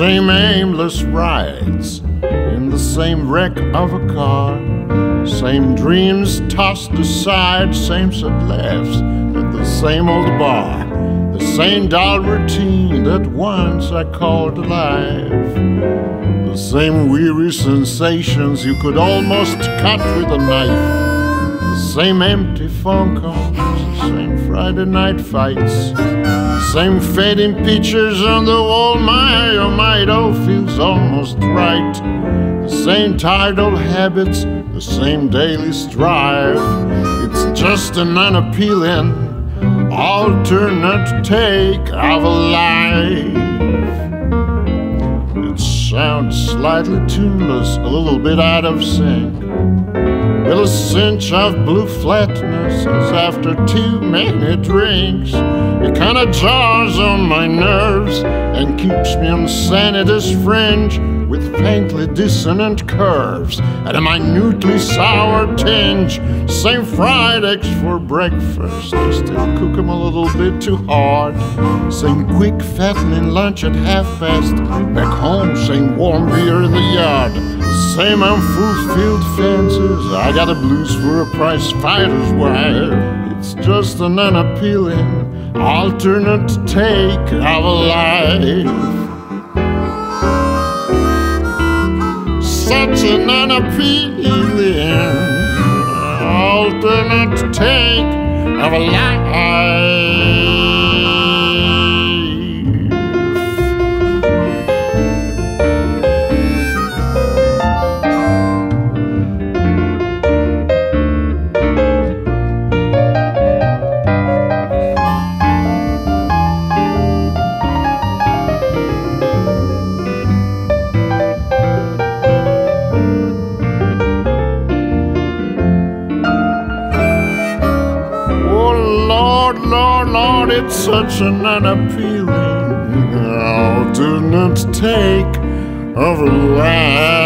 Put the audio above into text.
same aimless rides in the same wreck of a car, same dreams tossed aside, same sad laughs at the same old bar, the same dull routine that once I called life, the same weary sensations you could almost cut with a knife, the same empty phone calls, the same Friday night fights, same fading pictures on the wall. My oh my, it all feels almost right. The same tired old habits, the same daily strife. It's just an unappealing alternate take of a life. It sounds slightly tuneless, a little bit out of sync, with a cinch of blue flatness as after too many drinks. It kinda jars on my nerves and keeps me on sanity's fringe, with faintly dissonant curves and a minutely sour tinge. Same fried eggs for breakfast, I still cook 'em a little bit too hard. Same quick fattening lunch at past. Back home, same warm beer in the yard. Same unfulfilled fancies, I got a blues for a prize fighter's wife. It's just an unappealing alternate take of a life. Such an unappealing alternate take of a life. Lord, it's such an unappealing alternate take of a life.